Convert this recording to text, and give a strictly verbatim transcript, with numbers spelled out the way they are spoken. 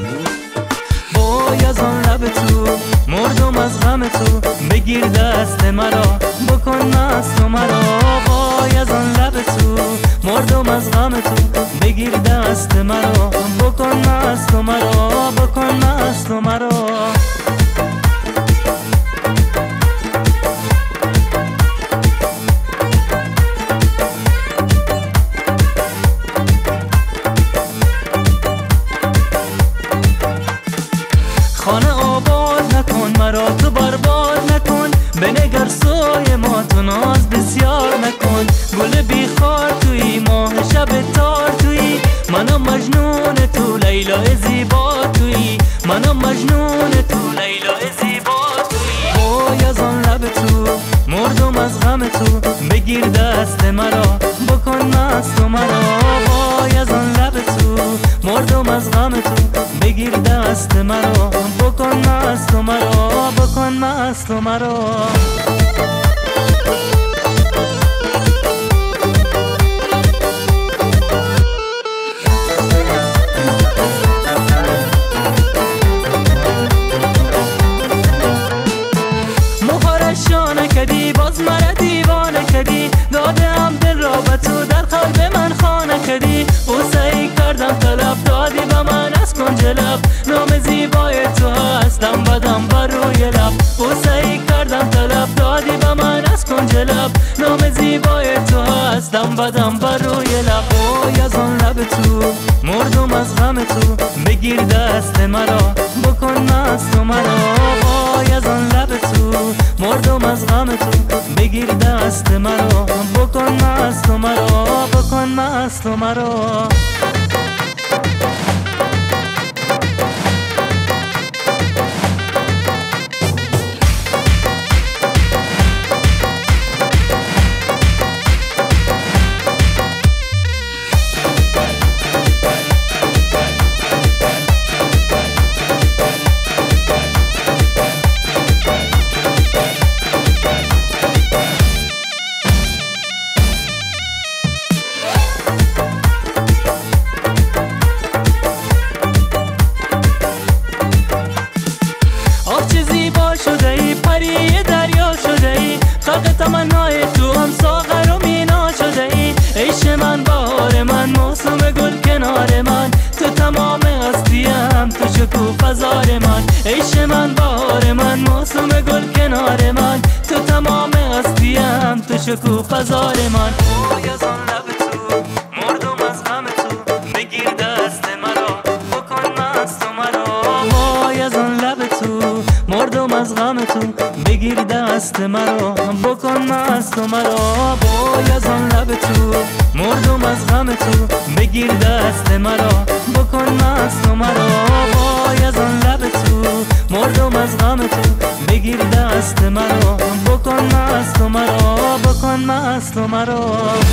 وای از آن لب تو مردم از غم تو، بگیر دست مرا بکن مست مرا. وای از آن لب تو مردم از غم تو، بگیر دست مرا بکن مست مرا، بکن مست مرا. خانه آباد نکن مرا تو برباد نکن، بنگر سوی ما تو ناز بسیار نکن. گل بیخار توی ماه شب تار توی، منم مجنون تو لیلا زیبا توی، منم مجنون تو لیلا زیبا توی. وای از آن لب تو مردم از غم تو، بگیر دست مرا بکن مست مرا. وای از آن لب تو مردم از غم تو، بگیر دست مرا بکن مست مرا، بکن مست مرا. مهارشانه کدی باز مرا دیوانه کدی، دادم دل را به تو در قلب من خانه کدی. بوسه کردم طلب دادی به من از کنج لب، نام زیبای تو هستم بدم بر روی لب. بوسه کردم طلب دادی به من از کنج لب، نام زیبای تو هستم بدم بر روی لب. وای از آن لب تو مردم از غم تو، بگیر دست مرا بکن مست مرا. وای از آن لب تو مردم از غم تو، بگیر دست مرا بکن مست مرا، بکن مست مرا. شده ای پری دریا شده ای، خلق تمنای تو هم ساغر و مینا شده ای. عشق من بهار من موسم گل کنار من، تو تمام هستیم تو شکوفه‌زار من. عشق من بهار من موسم گل کنار من، تو تمام هستیم تو شکوفه‌زار من. وای از آن لب تو مردم از غم تو، بگیر دست مرا بکن مست مرا. وای از آن لب تو مردم از غم تو، بگیر دست مرا بکن مست مرا. وای از آن لب تو مردم از غم تو، بگیر دست مرا بکن مست مرا. وای از آن لب تو مردم از غم تو، بگیر دست مرا بکن مست مرا، بکن مست مرا.